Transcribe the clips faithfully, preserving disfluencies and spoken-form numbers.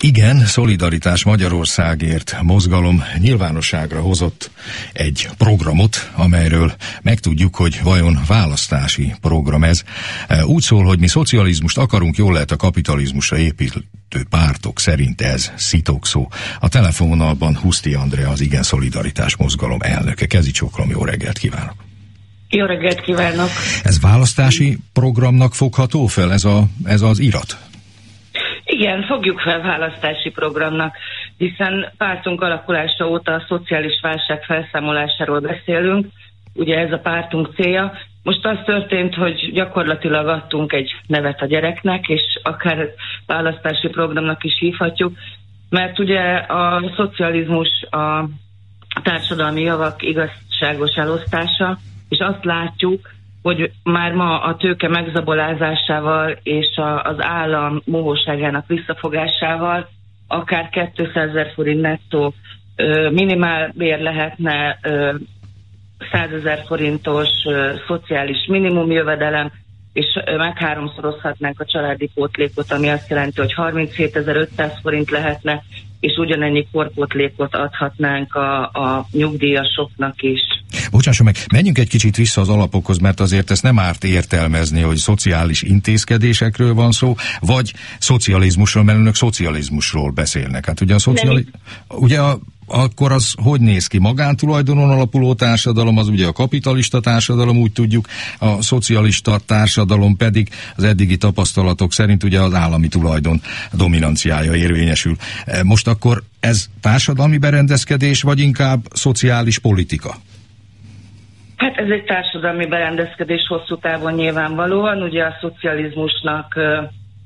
Igen, Szolidaritás Magyarországért mozgalom nyilvánosságra hozott egy programot, amelyről megtudjuk, hogy vajon választási program ez. Úgy szól, hogy mi szocializmust akarunk, jól lehet a kapitalizmusra építő pártok szerint ez szitokszó. A telefonvonalban Huszti Andrea, az Igen Szolidaritás mozgalom elnöke. Kezi csókolom, jó reggelt kívánok! Jó reggelt kívánok! Ez választási programnak fogható fel, ez, a, ez az irat? Igen, fogjuk fel választási programnak, hiszen pártunk alakulása óta a szociális válság felszámolásáról beszélünk, ugye ez a pártunk célja. Most az történt, hogy gyakorlatilag adtunk egy nevet a gyereknek, és akár választási programnak is hívhatjuk, mert ugye a szocializmus a társadalmi javak igazságos elosztása, és azt látjuk, hogy már ma a tőke megzabolázásával és a, az állam mohóságának visszafogásával akár kétszázezer forint nettó ö, minimálbér lehetne, ö, százezer forintos ö, szociális minimumjövedelem, és ö, megháromszorozhatnánk a családi pótlékot, ami azt jelenti, hogy harminchétezer-ötszáz forint lehetne, és ugyanennyi korpótlékot adhatnánk a, a nyugdíjasoknak is. Bocsásson meg, menjünk egy kicsit vissza az alapokhoz, mert azért ezt nem árt értelmezni, hogy szociális intézkedésekről van szó, vagy szocializmusról, mert önök szocializmusról beszélnek. Hát ugye a szociali... ugye a akkor az hogy néz ki? Magántulajdonon alapuló társadalom, az ugye a kapitalista társadalom, úgy tudjuk, a szocialista társadalom pedig az eddigi tapasztalatok szerint ugye az állami tulajdon dominanciája érvényesül. Most akkor ez társadalmi berendezkedés, vagy inkább szociális politika? Hát ez egy társadalmi berendezkedés hosszú távon nyilvánvalóan, ugye a szocializmusnak ö,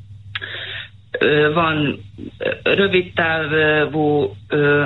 ö, van rövid távú, ö,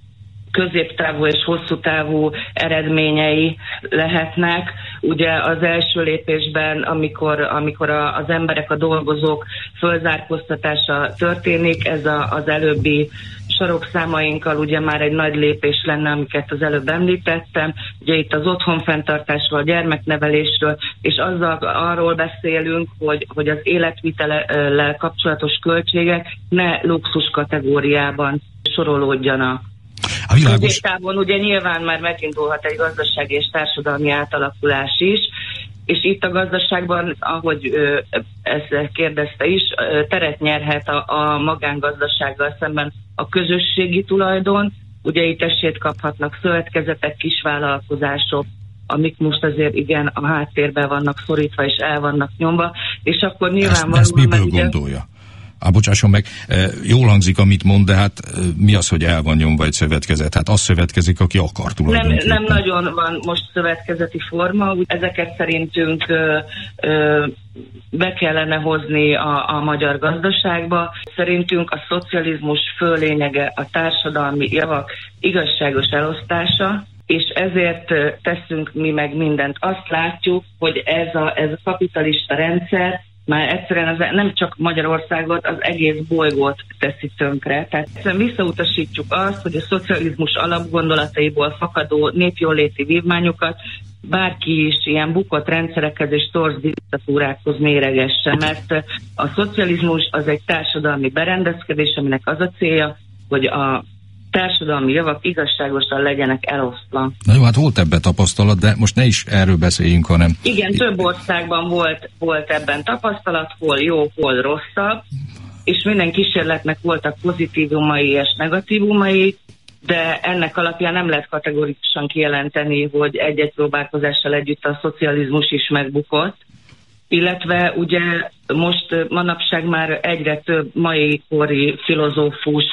középtávú és hosszú távú eredményei lehetnek. Ugye az első lépésben, amikor, amikor a, az emberek, a dolgozók fölzárkóztatása történik, ez a, az előbbi sarokszámainkkal ugye már egy nagy lépés lenne, amiket az előbb említettem. Ugye itt az otthonfenntartásról, a gyermeknevelésről, és azzal arról beszélünk, hogy, hogy az életvitellel kapcsolatos költségek ne luxus kategóriában sorolódjanak. Középtávon ugye nyilván már megindulhat egy gazdasági és társadalmi átalakulás is, és itt a gazdaságban, ahogy ö, ezt kérdezte is, ö, teret nyerhet a, a magángazdasággal szemben a közösségi tulajdon. Ugye itt esélyt kaphatnak szövetkezetek, kisvállalkozások, amik most azért igen a háttérben vannak szorítva és el vannak nyomva, és akkor nyilvánvalóan... Ezt, ezt miből gondolja? Á, bocsásson meg, jól hangzik, amit mond, de hát mi az, hogy el van nyomva egy szövetkezet? Hát az szövetkezik, aki akar tulajdonképpen. Nem, nem nagyon van most szövetkezeti forma, ezeket szerintünk ö, ö, be kellene hozni a, a magyar gazdaságba. Szerintünk a szocializmus fő lényege a társadalmi javak igazságos elosztása, és ezért teszünk mi meg mindent. Azt látjuk, hogy ez a, ez a kapitalista rendszer már egyszerűen az, nem csak Magyarországot, az egész bolygót teszi tönkre. Tehát egyszerűen visszautasítjuk azt, hogy a szocializmus alapgondolataiból fakadó népjóléti vívmányokat bárki is ilyen bukott rendszerekhez és torz diktatúrákhoz méregesse, mert a szocializmus az egy társadalmi berendezkedés, aminek az a célja, hogy a társadalmi javak igazságosan legyenek elosztva. Na jó, hát volt ebben tapasztalat, de most ne is erről beszéljünk, hanem... Igen, több országban volt, volt ebben tapasztalat, hol jó, hol rosszabb, és minden kísérletnek voltak pozitívumai és negatívumai, de ennek alapján nem lehet kategorikusan kijelenteni, hogy egy-egy próbálkozással együtt a szocializmus is megbukott, illetve ugye most manapság már egyre több mai kori filozófus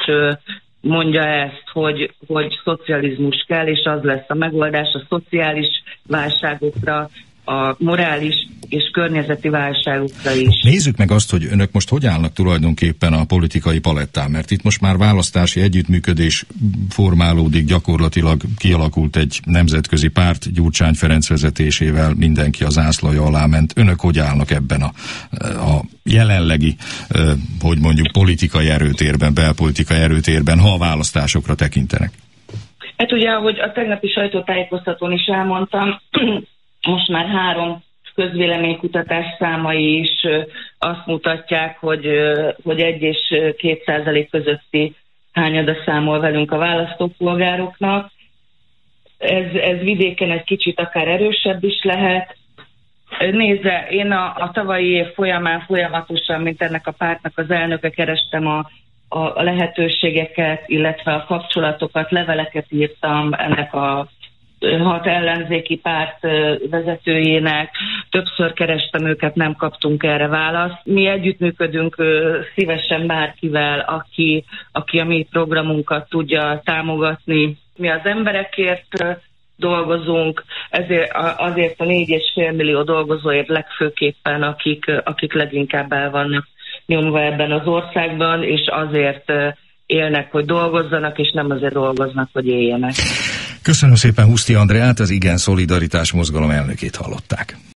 mondja ezt, hogy, hogy szocializmus kell, és az lesz a megoldás a szociális válságokra, a morális és környezeti válságokra is. Nézzük meg azt, hogy önök most hogy állnak tulajdonképpen a politikai palettán, mert itt most már választási együttműködés formálódik, gyakorlatilag kialakult egy nemzetközi párt, Gyurcsány Ferenc vezetésével mindenki az zászlaja alá ment. Önök hogy állnak ebben a, a jelenlegi, hogy mondjuk politikai erőtérben, belpolitikai erőtérben, ha a választásokra tekintenek? Hát ugye, ahogy a tegnapi sajtótájékoztatón is elmondtam, most már három közvéleménykutatás számai is azt mutatják, hogy, hogy egy és két százalék közötti hányada számol velünk a választópolgároknak. Ez, ez vidéken egy kicsit akár erősebb is lehet. Nézze, én a, a tavalyi év folyamán folyamatosan, mint ennek a pártnak az elnöke, kerestem a, a lehetőségeket, illetve a kapcsolatokat, leveleket írtam ennek a hat ellenzéki párt vezetőjének, többször kerestem őket, nem kaptunk erre választ. Mi együttműködünk szívesen bárkivel, aki, aki a mi programunkat tudja támogatni. Mi az emberekért dolgozunk, ezért azért a négy és fél millió dolgozóért legfőképpen, akik, akik leginkább el vannak nyomva ebben az országban, és azért élnek, hogy dolgozzanak, és nem azért dolgoznak, hogy éljenek. Köszönöm szépen Huszti Andreát, az Igen Szolidaritás Mozgalom elnökét hallották.